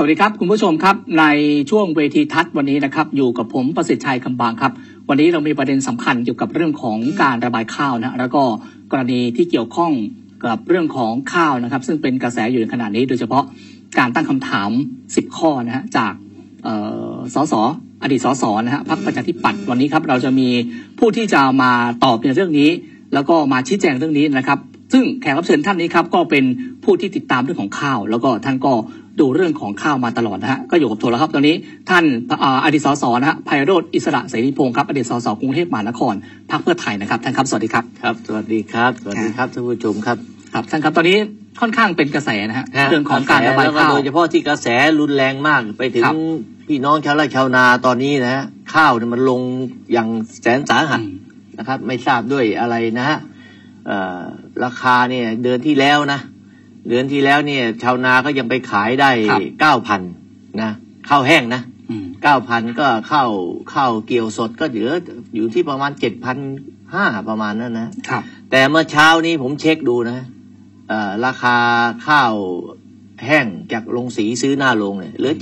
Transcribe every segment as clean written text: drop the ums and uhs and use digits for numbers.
วัสดีครับคุณผู้ชมครับในช่วงเวทีทัศน์วันนี้นะครับอยู่กับผมประสิทธิ์ชัยคำบางครับวันนี้เรามีประเด็นสำคัญเกี่ยวกับเรื่องของการระบายข้าวนะแล้วก็กรณีที่เกี่ยวข้องกับเรื่องของข้าวนะครับซึ่งเป็นกระแสอยู่ในขณะนี้โดยเฉพาะการตั้งคำถาม10ข้อนะฮะจากสสอดีตสสนะฮะพรรคประชาธิปัตย์วันนี้ครับเราจะมีผู้ที่จะมาตอบในเรื่องนี้แล้วก็มาชี้แจงเรื่องนี้นะครับซึ่งแขกรับเชิญท่านนี้ครับก็เป็นผู้ที่ติดตามเรื่องของข้าวแล้วก็ท่านก็ดูเรื่องของข้าวมาตลอดนะฮะก็อยู่กับโทรแล้วครับตอนนี้ท่านอดีตสสนะฮะไพโรจน์อิสระเสรีพงศ์ครับอดีตสสกรุงเทพมหานครพรรคเพื่อไทยนะครับท่านครับสวัสดีครับครับสวัสดีครับสวัสดีครับท่านผู้ชมครับครับท่านครับตอนนี้ค่อนข้างเป็นกระแสนะฮะเรื่องของการระบายข้าวโดยเฉพาะที่กระแสรุนแรงมากไปถึงพี่น้องชาวไร่ชาวนาตอนนี้นะฮะข้าวเนี่ยมันลงอย่างแสนสาหัสนะครับไม่ทราบด้วยอะไรนะฮะราคาเนี่ยเดือนที่แล้วเนี่ยชาวนาก็ยังไปขายได้ 9,000 นะข้าวแห้งนะ 9,000 ก็ข้าวเกี่ยวสดก็เหลืออยู่ที่ประมาณ 7,500 ประมาณนั้นนะครับแต่เมื่อเช้านี้ผมเช็คดูนะราคาข้าวแห้งจากโรงสีซื้อหน้าโรงเนี่ยเหลือ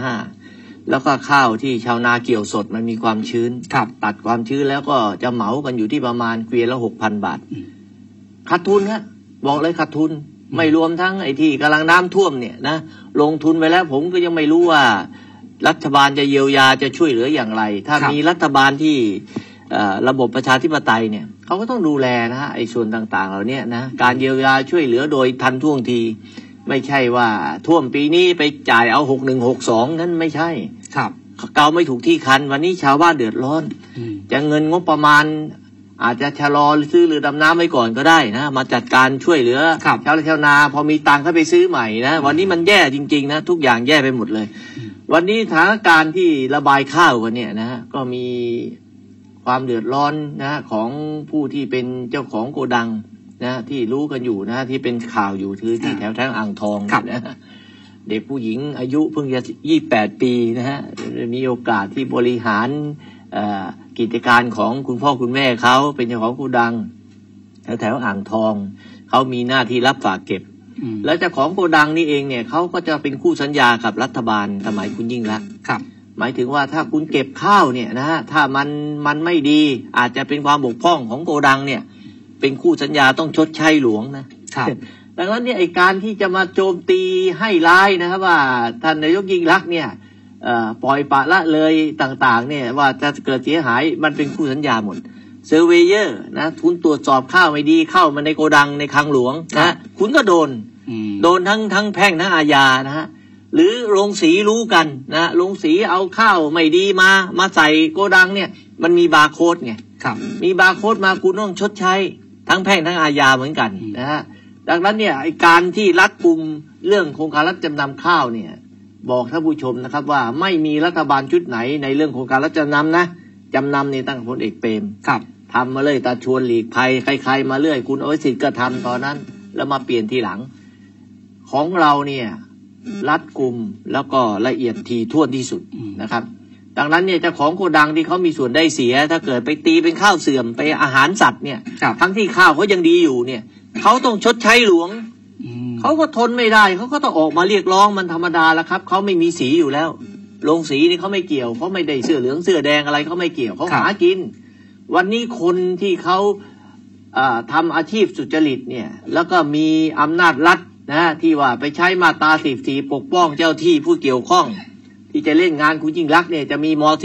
7,500 แล้วก็ข้าวที่ชาวนาเกี่ยวสดมันมีความชื้นตัดความชื้นแล้วก็จะเหมากันอยู่ที่ประมาณเกวียนละ 6,000 บาทขาดทุนฮะบอกเลยขาดทุนไม่รวมทั้งไอ้ที่กำลังน้ำท่วมเนี่ยนะลงทุนไปแล้วผมก็ยังไม่รู้ว่ารัฐบาลจะเยียวยาจะช่วยเหลืออย่างไรถ้ามีรัฐบาลที่ระบบประชาธิปไตยเนี่ยเขาก็ต้องดูแลนะฮะไอ้ส่วนต่างๆเหล่านี้นะการเยียวยาช่วยเหลือโดยทันท่วงทีไม่ใช่ว่าท่วมปีนี้ไปจ่ายเอา6162นั้นไม่ใช่ครับเกาไม่ถูกที่คันวันนี้ชาวบ้านเดือดร้อนจะเงินงบประมาณอาจจะชะลอซื้อเรือดำน้ำไว้ก่อนก็ได้นะมาจัดการช่วยเหลือชาวไร่ชาวนาพอมีตังค์เขาไปซื้อใหม่นะวันนี้มันแย่จริงๆนะทุกอย่างแย่ไปหมดเลยวันนี้สถานการณ์ที่ระบายข้าวกันเนี่ยนะก็มีความเดือดร้อนนะของผู้ที่เป็นเจ้าของโกดังนะที่รู้กันอยู่นะที่เป็นข่าวอยู่คือที่แถวอ่างทองนะเด็กผู้หญิงอายุเพิ่งจะ28 ปีนะฮะมีโอกาสที่บริหารกิจการของคุณพ่อคุณแม่เขาเป็นเจ้าของโกดังแถวอ่างทองเขามีหน้าที่รับฝากเก็บแล้วเจ้าของโกดังนี่เองเนี่ยเขาก็จะเป็นคู่สัญญากับรัฐบาลสมัยคุณยิ่งลักษณ์หมายถึงว่าถ้าคุณเก็บข้าวเนี่ยนะฮะถ้ามันไม่ดีอาจจะเป็นความบกพร่องของโกดังเนี่ยเป็นคู่สัญญาต้องชดใช้หลวงนะดังนั้นเนี่ยไอ้การที่จะมาโจมตีให้ร้ายนะครับว่าท่านนายกยิ่งลักษณ์เนี่ยปล่อยปละละเลยต่างๆเนี่ยว่าจะเกิดเสียหายมันเป็นคู่สัญญาหมดเซอร์เวเยอร์นะคุณตรวจสอบข้าวไม่ดีเข้ามาในโกดังในคลังหลวงนะคุณก็โดนทั้งแพ่งทั้งอาญานะฮะหรือโรงสีรู้กันนะโรงสีเอาข้าวไม่ดีมาใส่โกดังเนี่ยมันมีบาร์โค้ดไงมีบาร์โค้ดมาคุณต้องชดใช้ทั้งแพ่งทั้งอาญาเหมือนกันนะฮะดังนั้นเนี่ยไอ้การที่รัดกุมเรื่องโครงการรับจำนำข้าวเนี่ยบอกท่านผู้ชมนะครับว่าไม่มีรัฐบาลชุดไหนในเรื่องโครงการรับจำนำนะจำนำนี่ตั้งพลเอกเปรมทำมาเลยตาชวนหลีกภัยใครๆมาเรื่อยคุณอภิสิทธิ์ก็ทำตอนนั้นแล้วมาเปลี่ยนทีหลังของเราเนี่ยรัดกุมแล้วก็ละเอียดถี่ถ้วนที่สุดนะครับดังนั้นเนี่ยเจ้าของโกดังที่เขามีส่วนได้เสียถ้าเกิดไปตีเป็นข้าวเสื่อมไปอาหารสัตว์เนี่ยทั้งที่ข้าวเขายังดีอยู่เนี่ยเขาต้องชดใช้หลวงเขาก็ทนไม่ได้เขาก็ต้องออกมาเรียกร้องมันธรรมดาแล้วครับเขาไม่มีสีอยู่แล้วโรงสีนี่เขาไม่เกี่ยวเขาไม่ได้เสื้อเหลืองเสื้อแดงอะไรเขาไม่เกี่ยวเขาหากินวันนี้คนที่เขาทำอาชีพสุจริตเนี่ยแล้วก็มีอำนาจรัฐนะที่ว่าไปใช้มาตรา44ปกป้องเจ้าที่ผู้เกี่ยวข้องที่จะเล่นงานคุณยิ่งลักษณ์เนี่ยจะมีม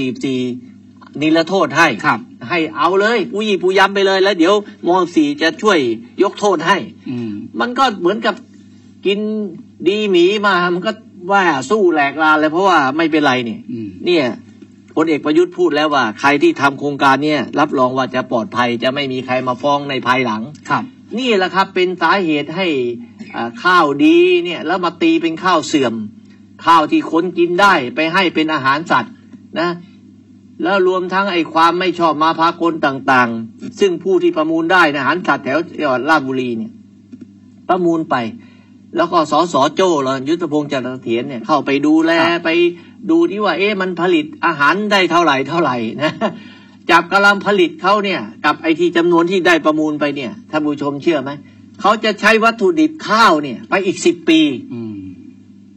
44นิรโทษให้ให้เอาเลยปูย้ำไปเลยแล้วเดี๋ยวม.4จะช่วยยกโทษให้มันก็เหมือนกับกินดีหมีมามันก็ว่าสู้แหลกลาเลยเพราะว่าไม่เป็นไรเนี่ยพลเอกประยุทธ์พูดแล้วว่าใครที่ทำโครงการเนี่ยรับรองว่าจะปลอดภัยจะไม่มีใครมาฟ้องในภายหลังนี่แหละครับเป็นสาเหตุให้ข้าวดีเนี่ยแล้วมาตีเป็นข้าวเสื่อมข้าวที่คนกินได้ไปให้เป็นอาหารสัตว์นะแล้วรวมทั้งไอ้ความไม่ชอบมาพากลต่างๆซึ่งผู้ที่ประมูลได้อาหารสัตว์แถวจังหวัดราชบุรีเนี่ยประมูลไปแล้วก็สสโจ้ยุทธพงษ์จันทเถียรเนี่ยเข้าไปดูแลไปดูที่ว่ามันผลิตอาหารได้เท่าไหร่นะจับกำลังผลิตเขาเนี่ยกับไอ้ที่จำนวนที่ได้ประมูลไปเนี่ยท่านผู้ชมเชื่อไหมเขาจะใช้วัตถุดิบข้าวเนี่ยไปอีก10 ปี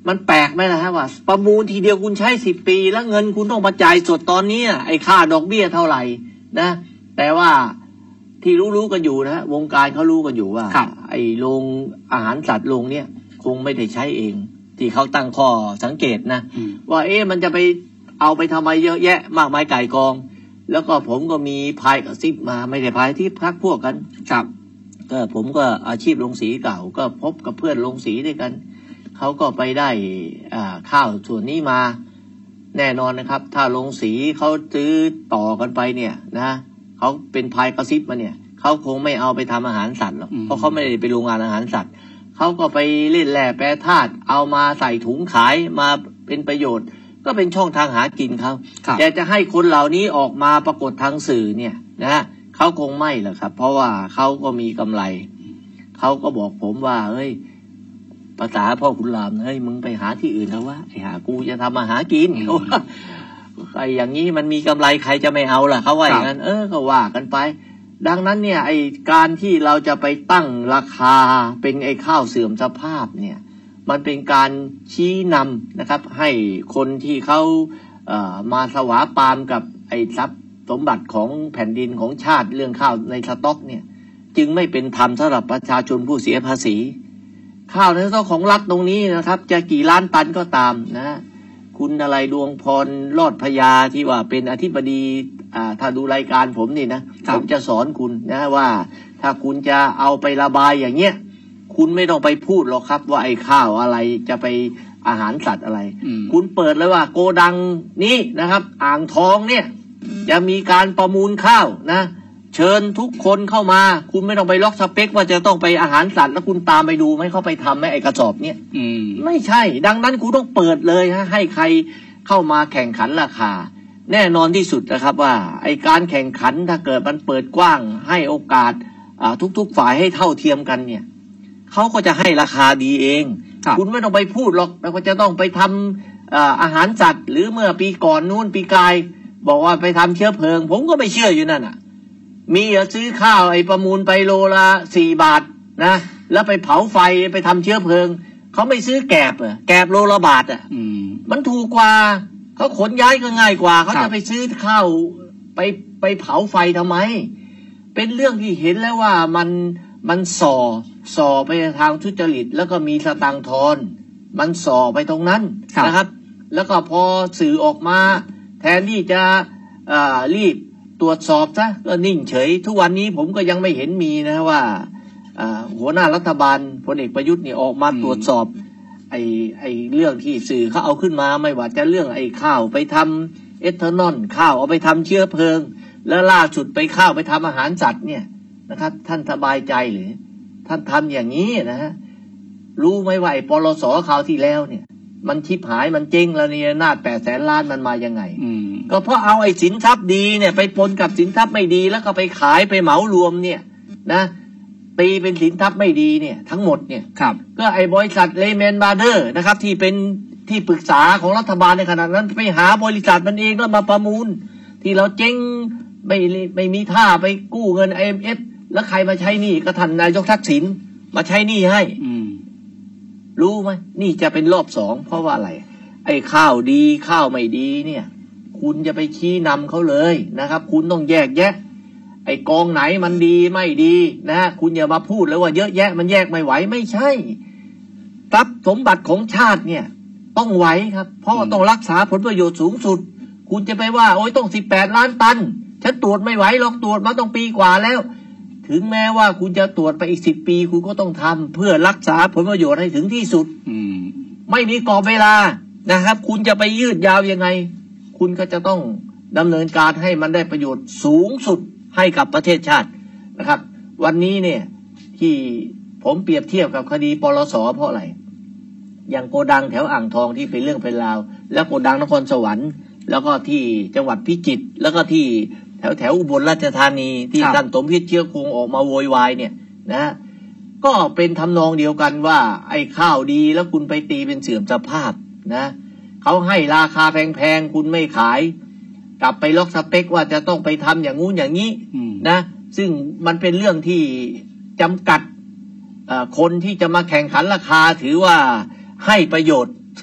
มันแปลกไหมล่ะฮะว่าประมูลทีเดียวคุณใช้10 ปีแล้วเงินคุณต้องมาจ่ายสดตอนนี้ไอ้ค่าดอกเบี้ยเท่าไหร่นะแต่ว่าที่รู้กันอยู่นะวงการเขารู้กันอยู่ว่าไอ้โรงอาหารสัตว์โรงเนี้ยคงไม่ได้ใช้เองที่เขาตั้งข้อสังเกตนะว่ามันจะไปเอาไปทำไมเยอะแยะมากมายไก่กองแล้วก็ผมก็มีพายกับซิปมาไม่ได้พายที่พักพวกกันครับก็ผมก็อาชีพโรงสีเก่าก็พบกับเพื่อนโรงสีด้วยกันเขาก็ไปได้ข้าวส่วนนี้มาแน่นอนนะครับถ้าโรงสีเขาซื้อต่อกันไปเนี่ยนะเขาเป็นพายกระซิบมาเนี่ยเขาคงไม่เอาไปทำอาหารสัตว์หรอกเพราะเขาไม่ได้ไปโรงงานอาหารสัตว์เขาก็ไปเล่นแร่แปรธาตุเอามาใส่ถุงขายมาเป็นประโยชน์ก็เป็นช่องทางหากินเขาแต่จะให้คนเหล่านี้ออกมาปรากฏทางสื่อเนี่ยนะเขาคงไม่หรอกครับเพราะว่าเขาก็มีกำไรเขาก็บอกผมว่าเฮ้ยภาษาพ่อคุณรามเฮ้ยมึงไปหาที่อื่นแล้ววะไอ้หากูจะทำมาหากินเขาว่าไอ้อย่างนี้มันมีกำไรใครจะไม่เอาล่ะเขาว่าอย่างนั้นก็ว่ากันไปดังนั้นเนี่ยไอ้การที่เราจะไปตั้งราคาเป็นไอ้ข้าวเสื่อมสภาพเนี่ยมันเป็นการชี้นำนะครับให้คนที่เขามาสวาปามกับไอ้ทรัพย์สมบัติของแผ่นดินของชาติเรื่องข้าวในสต็อกเนี่ยจึงไม่เป็นธรรมสำหรับประชาชนผู้เสียภาษีข้าวในสต็อกของรัฐตรงนี้นะครับจะกี่ล้านตันก็ตามนะคุณอะไรดวงพรรอดพญาที่ว่าเป็นอธิบดีถ้าดูรายการผมนี่นะผมจะสอนคุณนะว่าถ้าคุณจะเอาไประบายอย่างเงี้ยคุณไม่ต้องไปพูดหรอกครับว่าไอ้ข้าวอะไรจะไปอาหารสัตว์อะไรคุณเปิดเลยว่าโกดังนี้นะครับอ่างทองเนี่ยจะมีการประมูลข้าวนะเชิญทุกคนเข้ามาคุณไม่ต้องไปล็อกสเปคว่าจะต้องไปอาหารสัตว์แล้วคุณตามไปดูไหมเขาไปทำไหมไอ้กระสอบเนี่ยไม่ใช่ดังนั้นคุณต้องเปิดเลยให้ใครเข้ามาแข่งขันราคาแน่นอนที่สุดนะครับว่าไอ้การแข่งขันถ้าเกิดมันเปิดกว้างให้โอกาสทุกฝ่ายให้เท่าเทียมกันเนี่ยเขาก็จะให้ราคาดีเองคุณไม่ต้องไปพูดหรอกแล้วก็จะต้องไปทำอาหารสัตว์หรือเมื่อปีก่อนนู้นปีกายบอกว่าไปทำเชื้อเพลิงผมก็ไม่เชื่ออยู่นั่นอ่ะมีซื้อข้าวไอ้ประมูลไปโลละ4 บาทนะแล้วไปเผาไฟไปทำเชื้อเพลิงเขาไม่ซื้อแกบโลละบาทมันถูกกว่าเขาขนย้ายก็ง่ายกว่าเขาจะไปซื้อข้าวไปเผาไฟทำไมเป็นเรื่องที่เห็นแล้วว่ามันส่อไปทางทุจริตแล้วก็มีสตางค์ทอนมันส่อไปตรงนั้นนะครับแล้วก็พอสื่อออกมาแทนที่จะรีบตรวจสอบซะก็นิ่งเฉยทุกวันนี้ผมก็ยังไม่เห็นมีนะว่าหัวหน้ารัฐบาลพลเอกประยุทธ์เนี่ยออกมาตรวจสอบไอ้เรื่องที่สื่อเขาเอาขึ้นมาไม่ว่าจะเรื่องไอ้ข้าวไปทำเอทานอลข้าวเอาไปทำเชื้อเพลิงแล้วล่าสุดไปข้าวไปทำอาหารสัตว์เนี่ยนะครับท่านสบายใจหรือท่านทำอย่างนี้นะฮะรู้ไหมว่าไอ้ปลส.คราวที่แล้วเนี่ยมันชิบหายมันเจ๊งแล้วเนี่ยนาด800,000 ล้านมันมายังไงก็เพราะเอาไอ้สินทรัพย์ดีเนี่ยไปปนกับสินทรัพย์ไม่ดีแล้วก็ไปขายไปเหมารวมเนี่ยนะตีเป็นสินทรัพย์ไม่ดีเนี่ยทั้งหมดเนี่ยก็ไอ้บริษัทเลแมนบาร์เดอร์นะครับที่เป็นที่ปรึกษาของรัฐบาลในขณะนั้นไปหาบริษัทมันเองแล้วมาประมูลที่เราเจ๊งไม่มีท่าไปกู้เงิน IMF แล้วใครมาใช้หนี้ก็ท่านนายกทักษิณมาใช้หนี้ให้รู้ไหมนี่จะเป็นรอบ2เพราะว่าอะไรไอ้ข้าวดีข้าวไม่ดีเนี่ยคุณจะไปชี้นำเขาเลยนะครับคุณต้องแยกแยะไอ้กองไหนมันดีไม่ดีนะคุณอย่ามาพูดเลยว่าเยอะแยะมันแยกไม่ไหวไม่ใช่ทรัพย์สมบัติของชาติเนี่ยต้องไหวครับเพราะต้องรักษาผลประโยชน์สูงสุดคุณจะไปว่าโอ้ยต้อง18 ล้านตันฉันตรวจไม่ไหวหรอกตรวจมาต้องปีกว่าแล้วถึงแม้ว่าคุณจะตรวจไปอีก10 ปีคุณก็ต้องทำเพื่อรักษาผลประโยชน์ให้ถึงที่สุดไม่มีกรอบเวลานะครับคุณจะไปยืดยาวยังไงคุณก็จะต้องดำเนินการให้มันได้ประโยชน์สูงสุดให้กับประเทศชาตินะครับวันนี้เนี่ยที่ผมเปรียบเทียบกับคดีปลส.เพราะอะไรอย่างโกดังแถวอ่างทองที่เป็นเรื่องเป็นราวแล้วโกดังนครสวรรค์แล้วก็ที่จังหวัดพิจิตรแล้วก็ที่แถวอุบลราชธานีที่ท่านสมพิษเชื้อคงออกมาโวยวายเนี่ยนะก็เป็นทำนองเดียวกันว่าไอ้ข้าวดีแล้วคุณไปตีเป็นเสื่อมสภาพนะเขาให้ราคาแพงๆคุณไม่ขายกลับไปล็อกสเปคว่าจะต้องไปทำอย่างงู้นอย่างนี้นะซึ่งมันเป็นเรื่องที่จำกัดคนที่จะมาแข่งขันราคาถือว่าให้ประโยชน์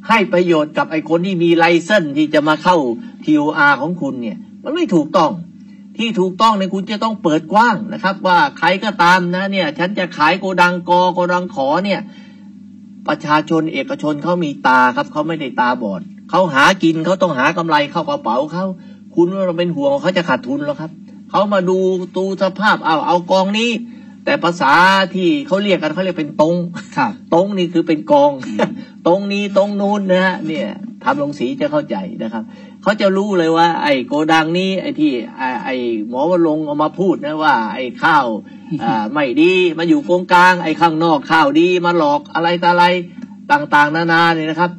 ให้ประโยชน์กับไอ้คนที่มีไลเซนส์ที่จะมาเข้า TOR ของคุณเนี่ยมันไม่ถูกต้องที่ถูกต้องเนี่ยคุณจะต้องเปิดกว้างนะครับว่าใครก็ตามนะเนี่ยฉันจะขายโกดังโกดังขอเนี่ยประชาชนเอกชนเขามีตาครับเขาไม่ได้ตาบอดเขาหากินเขาต้องหากำไรเข้ากระเป๋าเขาคุณว่าเราเป็นห่วงเขาจะขาดทุนหรอครับเขามาดูสภาพเอากองนี้แต่ภาษาที่เขาเรียกกันเขาเรียกเป็นตรงตรงนี่คือเป็นกอง ตรงนี้ตรงนู้นนะฮะเนี่ยทำลงสีจะเข้าใจนะครับเขาจะรู้เลยว่าไอ้โกดังนี้ไอ้ที่ไอ้หมอวรงค์เอามาพูดนะว่าไอ้ข้าวไม่ดีมาอยู่ตรงกลางไอ้ข้างนอกข้าวดีมาหลอกอะไรต่ออะไรต่างๆนานาเนี่ยนะครับ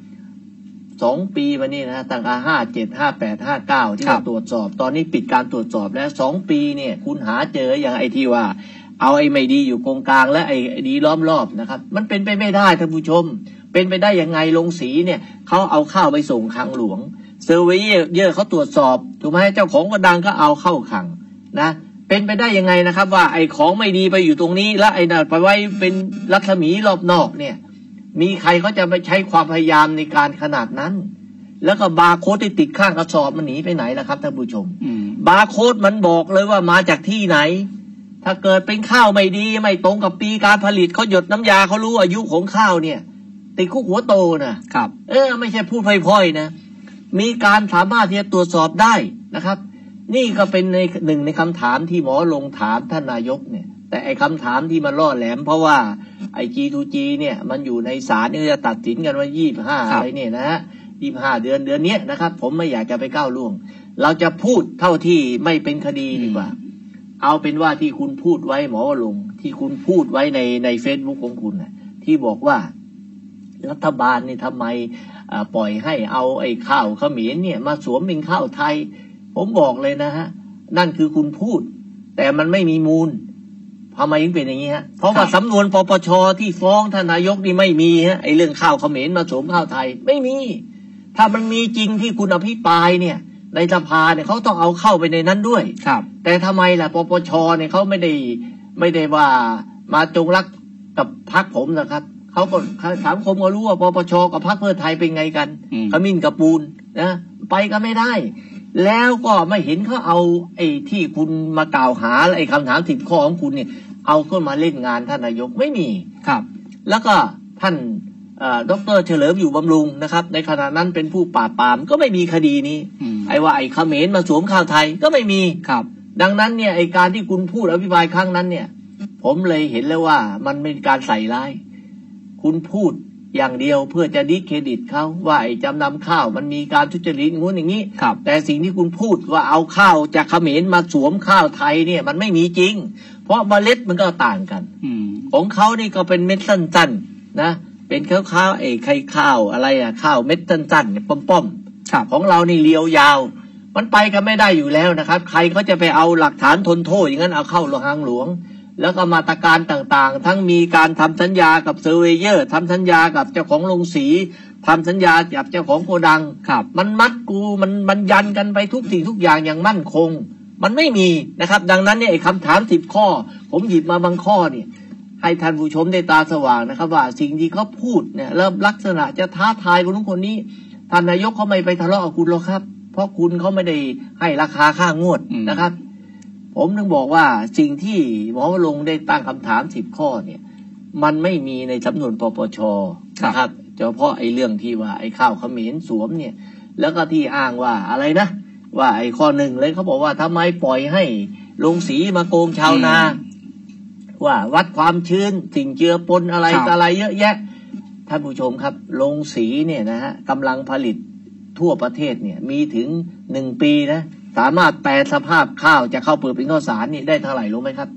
2 ปีมานี่นะตั้งแต่57 58 59ที่เราตรวจสอบตอนนี้ปิดการตรวจสอบแล้ว2 ปีเนี่ยคุณหาเจออย่างไอ้ที่ว่าเอาไอ้ไม่ดีอยู่ตรงกลางและไอ้ดีล้อมรอบนะครับมันเป็นไปไม่ได้ท่านผู้ชมเป็นไปได้ยังไงลงสีเนี่ยเขาเอาข้าวไปส่งคลังหลวงเซอร์เวเยอร์เขาตรวจสอบถูกไหมเจ้าของโกดังก็เอาเข้าคลังนะเป็นไปได้ยังไงนะครับว่าไอ้ของไม่ดีไปอยู่ตรงนี้แล้วไอ้นั่นไปไว้เป็นรัศมีรอบนอกเนี่ยมีใครเขาจะไปใช้ความพยายามในการขนาดนั้นแล้วก็บาร์โค้ดที่ติดข้างกระสอบมันหนีไปไหนล่ะครับท่านผู้ชมบาร์โค้ดมันบอกเลยว่ามาจากที่ไหนถ้าเกิดเป็นข้าวไม่ดีไม่ตรงกับปีการผลิตเขาหยดน้ำยาเขารู้อายุของข้าวเนี่ยติดคุกหัวโตนะครับไม่ใช่พูดพล่อยๆนะมีการสามารถที่จะตรวจสอบได้นะครับนี่ก็เป็นหนึ่งในคำถามที่หมอลงถามท่านนายกเนี่ยแต่ไอ้คำถามที่มันล่อแหลมเพราะว่าไอ้ G2G เนี่ยมันอยู่ในศาลเนี่ยจะตัดสินกันว่า25อะไรเนี่ยนะฮะ25เดือนนี้นะครับผมไม่อยากจะไปก้าวล่วงเราจะพูดเท่าที่ไม่เป็นคดีดีกว่าเอาเป็นว่าที่คุณพูดไว้หมอลงที่คุณพูดไว้ใน Facebook ของคุณนะที่บอกว่ารัฐบาลนี่ทำไมปล่อยให้เอาไอ้ข้าวเขมรเนี่ยมาสวมเป็นข้าวไทยผมบอกเลยนะฮะนั่นคือคุณพูดแต่มันไม่มีมูลทำไมถึงเป็นอย่างนี้ฮะเพราะว่าสำนวนปปชที่ฟ้องท่านนายกนี่ไม่มีฮะไอ้เรื่องข้าวเขมรมาสวมข้าวไทยไม่มีถ้ามันมีจริงที่คุณอภิปรายเนี่ยในสภาเนี่ยเขาต้องเอาเข้าไปในนั้นด้วยแต่ทำไมล่ะปปชเนี่ยเขาไม่ได้ว่ามาจงรักกับพรรคผมนะครับเขาก็ถามผมก็รู้ว่าปปชกับพรรคเพื่อไทยเป็นไงกันขมิ้นกับปูนนะไปก็ไม่ได้แล้วก็ไม่เห็นเขาเอาไอ้ที่คุณมากล่าวหาไอ้คำถาม10 ข้อของคุณเนี่ยเอาขึ้นมาเล่นงานท่านนายกไม่มีครับแล้วก็ท่านดร.เฉลิมอยู่บำรุงนะครับในขณะนั้นเป็นผู้ปราบปรามก็ไม่มีคดีนี้ไอ้ว่าไอ้เขมรมาสวมข้าวไทยก็ไม่มีครับดังนั้นเนี่ยไอ้การที่คุณพูดอภิปรายครั้งนั้นเนี่ยผมเลยเห็นแล้วว่ามันเป็นการใส่ร้ายคุณพูดอย่างเดียวเพื่อจะดิสเครดิตเขาว่าไอ้จำนำข้าวมันมีการทุจริตงู้นอย่างนี้แต่สิ่งที่คุณพูดว่าเอาข้าวจากเขมรมาสวมข้าวไทยเนี่ยมันไม่มีจริงเพราะเมล็ดมันก็ต่างกันของเขานี่ก็เป็นเม็ดสั้นๆนะเป็นข้าวไอ้ไข่ข้าวอะไรข้าวเม็ดสั้นๆเนี่ยป้อมๆของเรานี่เรียวยาวมันไปกันไม่ได้อยู่แล้วนะครับใครเขาจะไปเอาหลักฐานทนโทษอย่างนั้นเอาเข้าทางหลวงแล้วก็มาตรการต่างๆทั้งมีการทำสัญญากับเซอร์เวเยอร์ทำสัญญากับเจ้าของโรงสีทำสัญญากับเจ้าของโกดังมันมัดกูมันยันกันไปทุกสิ่งทุกอย่างอย่างมั่นคงมันไม่มีนะครับดังนั้นเนี่ยไอ้คำถาม10 ข้อผมหยิบมาบางข้อเนี่ยให้ท่านผู้ชมได้ตาสว่างนะครับว่าสิ่งที่เขาพูดเนี่ยเริ่มลักษณะจะท้าทายคนนู้นคนนี้ท่านนายกเขาไม่ไปทะเลาะกับคุณหรอกครับเพราะคุณเขาไม่ได้ให้ราคาค่างวดนะครับผมถึงบอกว่าสิ่งที่หมอวรงค์ได้ตั้งคำถาม10 ข้อเนี่ยมันไม่มีในสำนวนปปชนะครับเฉพาะไอ้เรื่องที่ว่าไอ้ข้าวเขมรสวมเนี่ยแล้วก็ที่อ้างว่าอะไรนะว่าไอ้ข้อหนึ่งเลยเขาบอกว่าทำไมปล่อยให้โรงสีมาโกงชาวนาว่าวัดความชื้นสิ่งเจือปนอะไรอะไรเยอะแยะท่านผู้ชมครับโรงสีเนี่ยนะฮะกำลังผลิตทั่วประเทศเนี่ยมีถึง1 ปีนะสามารถแปลสภาพข้าวจะเข้าเปลือกเป็นข้าวสารนี่ได้เท่าไหร่รู้ไหมครับ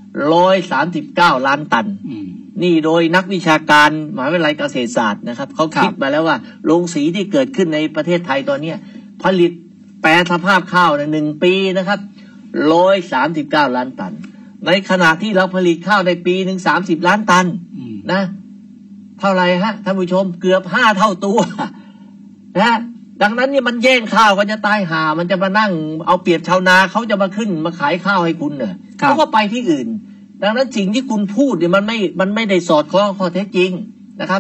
139 ล้านตันนี่โดยนักวิชาการมหาวิทยาลัยเกษตรศาสตร์นะครับเขาคิดมาแล้วว่าโรงสีที่เกิดขึ้นในประเทศไทยตอนนี้ผลิตแปลสภาพข้าวใน1 ปีนะครับ139 ล้านตันในขณะที่เราผลิตข้าวในปีหนึ่ง30 ล้านตันนะเท่าไหร่ฮะท่านผู้ชมเกือบ5 เท่าตัวนะดังนั้นนี่มันแย่งข้าวกันจะตายห่ามันจะมานั่งเอาเปรียบชาวนาเขาจะมาขึ้นมาขายข้าวให้คุณเนี่ยเขาก็ไปที่อื่นดังนั้นสิ่งที่คุณพูดเนี่ยมันไม่ได้สอดคล้องข้อเท็จจริงนะครับไ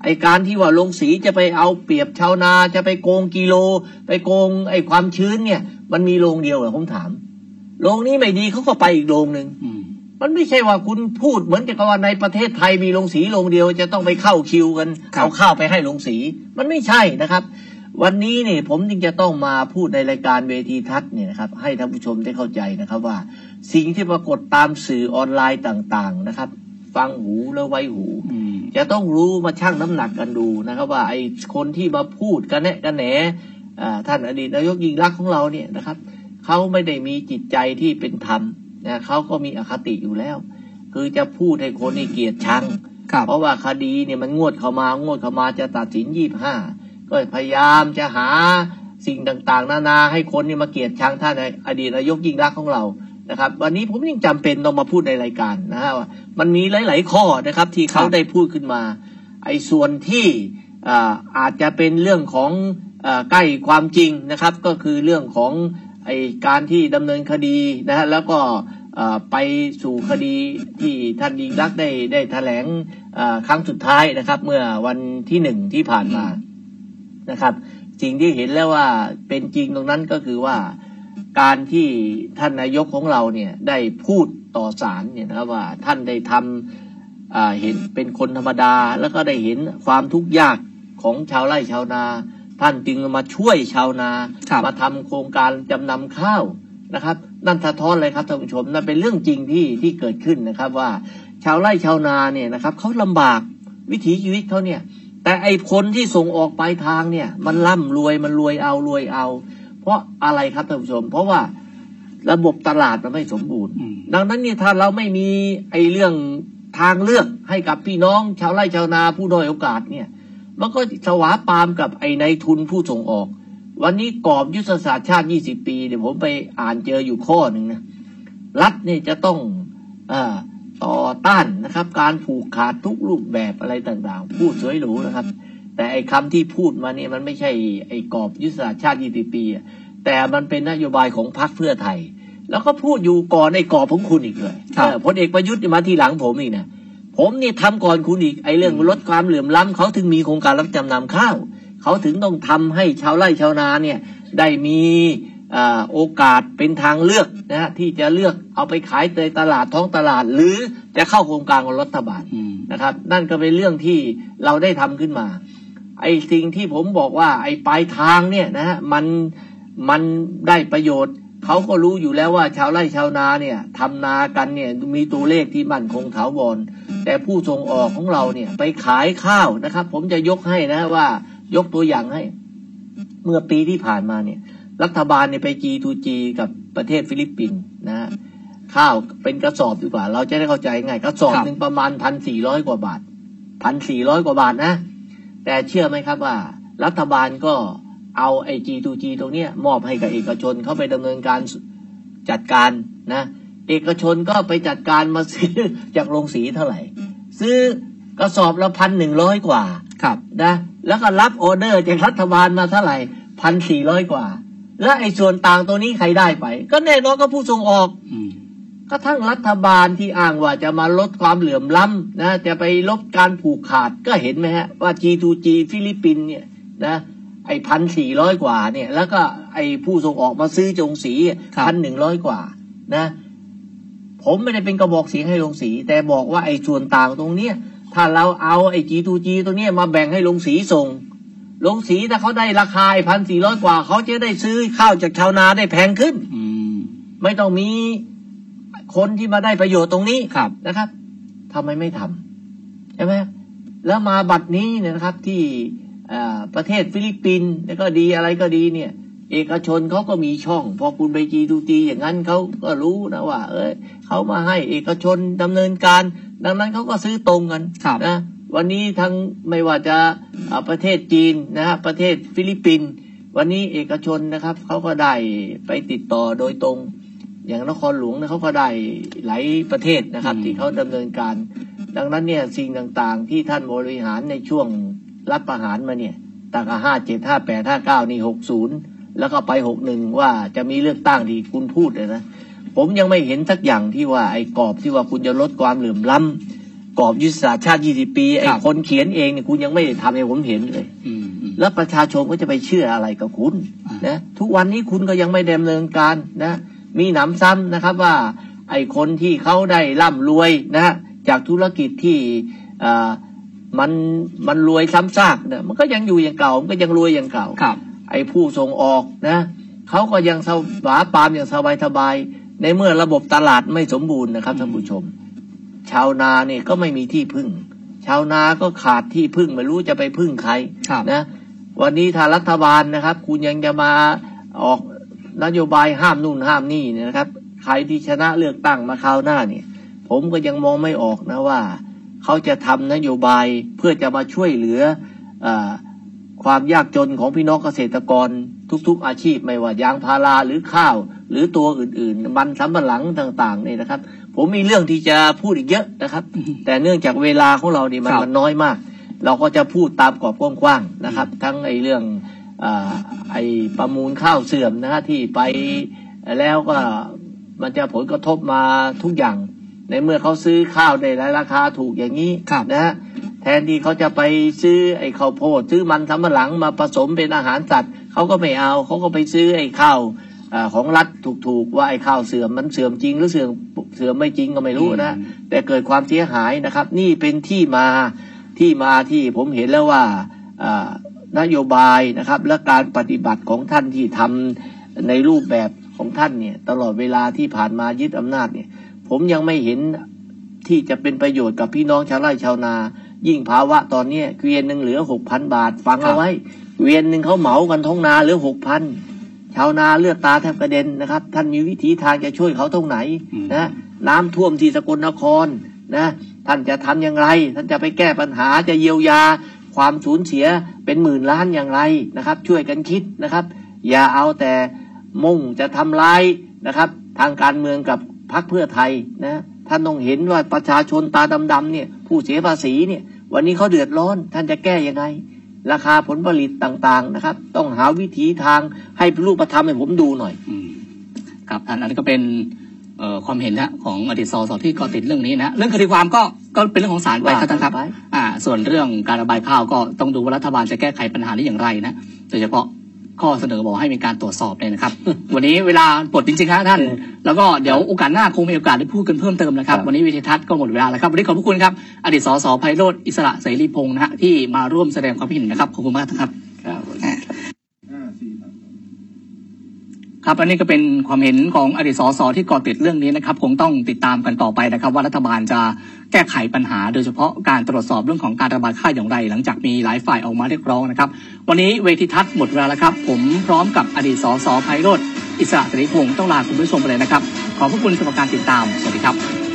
ไอการที่ว่าโรงสีจะไปเอาเปรียบชาวนาจะไปโกงกิโลไปโกงไอความชื้นเนี่ยมันมีโรงเดียวเหรอผมถามโรงนี้ไม่ดีเขาก็ไปอีกโรงนึงมันไม่ใช่ว่าคุณพูดเหมือนกับว่าในประเทศไทยมีโรงสีโรงเดียวจะต้องไปเข้าคิวกันเอาข้าวไปให้โรงสีมันไม่ใช่นะครับวันนี้เนี่ยผมจึงจะต้องมาพูดในรายการเวทีทัศน์เนี่ยนะครับให้ท่านผู้ชมได้เข้าใจนะครับว่าสิ่งที่ปรากฏตามสื่อออนไลน์ต่างๆนะครับฟังหูแล้วไว้หูจะต้องรู้มาชั่งน้ำหนักกันดูนะครับว่าไอ้คนที่มาพูดกันแนะกันแหนท่านอดีตนายกยิ่งลักษณ์ของเราเนี่ยนะครับเขาไม่ได้มีจิตใจที่เป็นธรรมนะเขาก็มีอคติอยู่แล้วคือจะพูดให้คนให้เกลียดชังเพราะว่าคดีเนี่ยมันงวดเข้ามาจะตัดสิน25ก็พยายามจะหาสิ่งต่างๆนานาให้คนนี่มาเกลียดชังท่านอดีตนายกยิ่งลักษณ์ของเรานะครับวันนี้ผมยังจำเป็นต้องมาพูดในรายการนะฮะว่ามันมีหลายๆข้อนะครับที่เขาได้พูดขึ้นมาไอ้ส่วนที่อาจจะเป็นเรื่องของใกล้ความจริงนะครับก็คือเรื่องของไอ้การที่ดำเนินคดีนะฮะแล้วก็ไปสู่คดีที่ท่านยิ่งลักษณ์ได้แถลงครั้งสุดท้ายนะครับเมื่อวันที่1ที่ผ่านมานะครับสิ่งที่เห็นแล้วว่าเป็นจริงตรงนั้นก็คือว่าการที่ท่านนายกของเราเนี่ยได้พูดต่อศาลเนี่ยนะครับว่าท่านได้ทำเห็นเป็นคนธรรมดาแล้วก็ได้เห็นความทุกข์ยากของชาวไร่ชาวนาท่านจึงมาช่วยชาวนามาทำโครงการจำนำข้าวนะครับนั่นสะท้อนเลยครับท่านผู้ชมนั่นเป็นเรื่องจริงที่เกิดขึ้นนะครับว่าชาวไร่ชาวนาเนี่ยนะครับเขาลำบากวิถีชีวิตเขาเนี่ยแต่ไอ้คนที่ส่งออกปลายทางเนี่ยมันร่ำรวยมันรวยเอาเพราะอะไรครับท่านผู้ชมเพราะว่าระบบตลาดมันไม่สมบูรณ์ดังนั้นเนี่ยถ้าเราไม่มีไอ้เรื่องทางเลือกให้กับพี่น้องชาวไร่ชาวนาผู้ด้อยโอกาสเนี่ยมันก็สวาปามกับไอ้นายทุนผู้ส่งออกวันนี้กรอบยุทธศาสตร์ชาติ20 ปีเนี่ยผมไปอ่านเจออยู่ข้อหนึ่งนะรัฐเนี่ยจะต้องต่อต้านนะครับการผูกขาดทุกรูปแบบอะไรต่างๆพูดสวยหรูนะครับแต่ไอ้คำที่พูดมาเนี่ยมันไม่ใช่ไอ้กรอบยุทธศาสตร์ชาติ20 ปีแต่มันเป็นนโยบายของพรรคเพื่อไทยแล้วก็พูดอยู่ก่อนไอ้กรอบของคุณอีกเลยพลเอกประยุทธ์มาทีหลังผมอีกนะผมนี่ทำก่อนคุณอีกไอ้เรื่องลดความเหลื่อมล้ำเขาถึงมีโครงการรับจำนำข้าวเขาถึงต้องทำให้ชาวไร่ชาวนาเนี่ยได้มีโอกาสเป็นทางเลือกนะฮะที่จะเลือกเอาไปขายในตลาดท้องตลาดหรือจะเข้าโครงการของรัฐบาลนะครับนั่นก็เป็นเรื่องที่เราได้ทำขึ้นมาไอ้สิ่งที่ผมบอกว่าไอ้ปลายทางเนี่ยนะฮะมันได้ประโยชน์เขาก็รู้อยู่แล้วว่าชาวไร่ชาวนาเนี่ยทำนากันเนี่ยมีตัวเลขที่มั่นคงถาวรแต่ผู้ส่งออกของเราเนี่ยไปขายข้าวนะครับผมจะยกให้นะว่ายกตัวอย่างให้เมื่อปีที่ผ่านมาเนี่ยรัฐบาลเนี่ยไป G2G กับประเทศฟิลิปปินส์นะข้าวเป็นกระสอบดีกว่าเราจะได้เข้าใจง่ายกระสอบหนึ่งประมาณ 1,400 กว่าบาท 1,400 กว่าบาทนะแต่เชื่อไหมครับว่ารัฐบาลก็เอาไอ้ G2G ตรงเนี้ยมอบให้กับเอกชนเข้าไปดำเนินการจัดการนะเอกชนก็ไปจัดการมาซื้อจากโรงสีเท่าไหร่ซื้อกระสอบละ 1,100 กว่านะแล้วก็รับออเดอร์จากรัฐบาลมาเท่าไหร่ 1,400 กว่าแล้วไอ้ส่วนต่างตัวนี้ใครได้ไปก็แน่นอนก็ผู้ส่งออกกระทั่งรัฐบาลที่อ้างว่าจะมาลดความเหลื่อมล้ำนะจะไปลดการผูกขาดก็เห็นไหมฮะว่า G2G ฟิลิปปินส์เนี่ยนะไอ้ 1,400 กว่าเนี่ยแล้วก็ไอ้ผู้ส่งออกมาซื้อจงสี 1,100 กว่านะผมไม่ได้เป็นกระบอกเสียงให้โรงสีแต่บอกว่าไอ้ส่วนต่างตรงเนี้ยถ้าเราเอาไอ้ G2G ตรงเนี้ยมาแบ่งให้โรงสีส่งโรงสีถ้าเขาได้ราคา 1,400 กว่าเขาจะได้ซื้อข้าวจากชาวนาได้แพงขึ้นไม่ต้องมีคนที่มาได้ประโยชน์ตรงนี้นะครับทำไมไม่ทำใช่ไหมแล้วมาบัดนี้เนี่ยนะครับที่ประเทศฟิลิปปินส์แล้วก็ดีอะไรก็ดีเนี่ยเอกชนเขาก็มีช่องพอคุณไป G2G อย่างนั้นเขาก็รู้นะว่าเขามาให้เอกชนดำเนินการดังนั้นเขาก็ซื้อตรงกันนะวันนี้ทั้งไม่ว่าจะประเทศจีนนะฮะประเทศฟิลิปปินส์วันนี้เอกชนนะครับเขาก็ได้ไปติดต่อโดยตรงอย่างนครหลวงเนี่ยเขาก็ได้หลายประเทศนะครับที่เขาดำเนินการดังนั้นเนี่ยสิ่งต่างๆที่ท่านบริหารในช่วงรัฐประหารมาเนี่ยตั้งแต่57 58 59นี่60แล้วก็ไป61ว่าจะมีเลือกตั้งที่คุณพูดเลยนะผมยังไม่เห็นสักอย่างที่ว่าไอ้กรอบที่ว่าคุณจะลดความเหลื่อมล้ำกรอบยุทธศาสตร์ชาติ20 ปีไอ้คนเขียนเองเนี่ยคุณยังไม่ได้ทำให้ผมเห็นเลยแล้วประชาชนก็จะไปเชื่ออะไรกับคุณนะทุกวันนี้คุณก็ยังไม่ดำเนินการนะมีหนำซ้ำนะครับว่าไอ้คนที่เขาได้ร่ำรวยนะจากธุรกิจที่มันรวยซ้ำซากเนี่ยมันก็ยังอยู่อย่างเก่ามันก็ยังรวยอย่างเก่าไอ้ผู้ส่งออกนะเขาก็ยังสบายปามอย่างสบายในเมื่อระบบตลาดไม่สมบูรณ์นะครับท่านผู้ชมชาวนาเนี่ยก็ไม่มีที่พึ่งชาวนาก็ขาดที่พึ่งไม่รู้จะไปพึ่งใครนะวันนี้ถ้ารัฐบาลนะครับคุณยังจะมาออกนโยบายห้ามนู่นห้ามนี่เนี่ยนะครับใครที่ชนะเลือกตั้งมาคราวหน้าเนี่ยผมก็ยังมองไม่ออกนะว่าเขาจะทำนโยบายเพื่อจะมาช่วยเหลือความยากจนของพี่น้องเกษตรกรทุกๆอาชีพไม่ว่ายางพาราหรือข้าวหรือตัวอื่นๆมันสำปะหลังต่างๆเนี่ยนะครับผมมีเรื่องที่จะพูดอีกเยอะนะครับแต่เนื่องจากเวลาของเราเนี่ยมันน้อยมากเราก็จะพูดตามกรอบกว้างๆนะครับทั้งไอ้เรื่องไอ้ประมูลข้าวเสื่อมนะฮะที่ไปแล้วก็มันจะผลกระทบมาทุกอย่างในเมื่อเขาซื้อข้าวได้ราคาถูกอย่างนี้นะฮะแทนที่เขาจะไปซื้อไอ้ข้าวโพดซื้อมันสำปะหลังมาผสมเป็นอาหารสัตว์เขาก็ไม่เอาเขาก็ไปซื้อไอ้ข้าวของรัฐถูกๆว่าไอ้ข้าวเสื่อมมันเสื่อมจริงหรือเสื่อมไม่จริงก็ไม่รู้นะแต่เกิดความเสียหายนะครับนี่เป็นที่มาที่ผมเห็นแล้วว่านโยบายนะครับและการปฏิบัติของท่านที่ทำในรูปแบบของท่านเนี่ยตลอดเวลาที่ผ่านมายึดอำนาจเนี่ยผมยังไม่เห็นที่จะเป็นประโยชน์กับพี่น้องชาวไร่ชาวนายิ่งภาวะตอนนี้เกวียนหนึ่งเหลือ 6,000 บาทฟังเอาไว้เกวียนหนึ่งเขาเหมากันท้องนาเหลือ 6,000 ชาวนาเลือดตาแทบกระเด็นนะครับท่านมีวิธีทางจะช่วยเขาตรงไหนนะน้ำท่วมที่สกลนครนะท่านจะทำอย่างไรท่านจะไปแก้ปัญหาจะเยียวยาความสูญเสียเป็นหมื่นล้านอย่างไรนะครับช่วยกันคิดนะครับอย่าเอาแต่มุ่งจะทำร้ายนะครับทางการเมืองกับพรรคเพื่อไทยนะท่านต้องเห็นว่าประชาชนตาดำๆเนี่ยผู้เสียภาษีเนี่ยวันนี้เขาเดือดร้อนท่านจะแก้ยังไงราคาผลผลิตต่างๆนะครับต้องหาวิธีทางให้รูปธรรมให้ผมดูหน่อยครับอันนั้นก็เป็นความเห็นนะของอดีตสสที่ก่อติดเรื่องนี้นะเรื่องคดีความก็เป็นเรื่องของศาลไปครับท่านครับส่วนเรื่องการระบายข้าวก็ต้องดูว่ารัฐบาลจะแก้ไขปัญหานี้อย่างไรนะโดยเฉพาะข้อเสนอบอกให้มีการตรวจสอบเลยนะครับ วันนี้เวลาหมดจริงๆครับท่านแล้วก็เดี๋ยวโอกาสหน้าคงมีโอกาสได้พูดกันเพิ่มเติมนะครับวันนี้วิทยทัศน์ก็หมดเวลาแล้วครับวันนี้ขอบพระคุณครับอดีตสสไพโรจน์อิสระเสรีพงศ์นะฮะที่มาร่วมแสดงความคิดเห็นนะครับขอบคุณมากครับครับอันนี้ก็เป็นความเห็นของอดีตสสที่ก่อติดเรื่องนี้นะครับคงต้องติดตามกันต่อไปนะครับว่ารัฐบาลจะแก้ไขปัญหาโดยเฉพาะการตรวจสอบเรื่องของการระบายข้าวอย่างไรหลังจากมีหลายฝ่ายออกมาเรียกร้องนะครับวันนี้เวทีทัศน์หมดเวลาแล้วครับผมพร้อมกับอดีตสสไพโรจน์อิสระเสรีพงศ์ต้องลาคุณผู้ชมไปเลยนะครับขอบพระคุณสำหรับการติดตามสวัสดีครับ